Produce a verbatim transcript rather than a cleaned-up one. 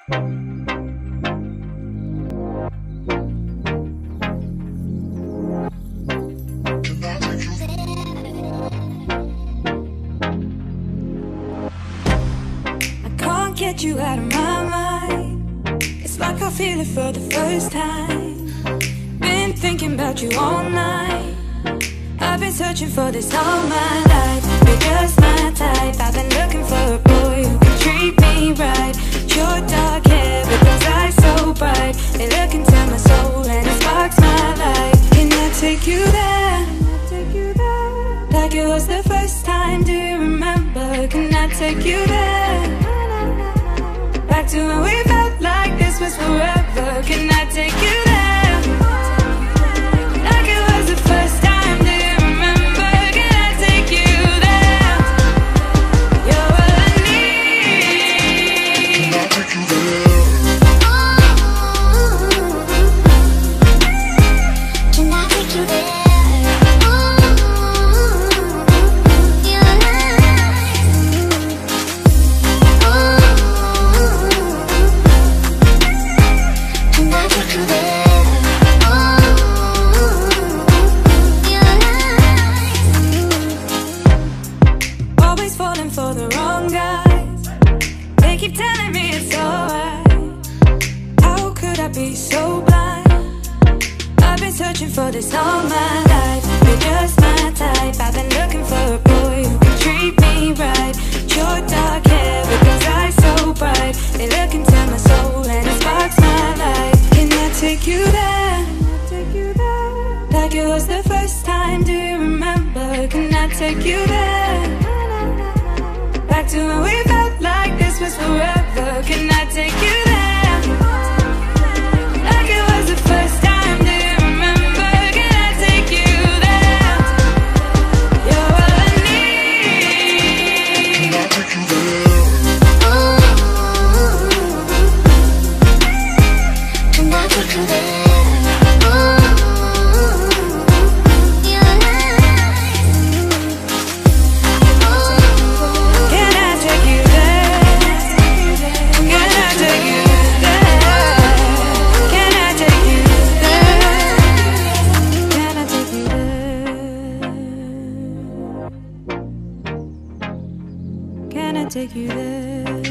Get you out of my mind. It's like I feel it for the first time. Been thinking about you all night. I've been searching for this all my life. You're just my type. I've been looking for a boy who can treat me right. Your dark hair with those eyes so bright. They look into my soul and it sparks my life. Can I take you there? Like it was the first time, do you remember? Can I take you there? Back to when we felt like this was forever. Can I take you there? Like it was the first time, do you remember? Can I take you there? You're all I need. Can I take you there? Can I take you there? For the wrong guys, they keep telling me it's alright. How could I be so blind? I've been searching for this all my life. You're just my type. I've been looking for a boy who can treat me right. Your dark hair with those eyes so bright. They look into my soul and it sparks my life. Can I take you there? Like it was the first time, do you remember? Can I take you there? Back to when we felt like this was forever. Can I take you there? Like it was the first time, do you remember? Can I take you there? You're all I need. Can I take you there? Can I take you there? Take you there.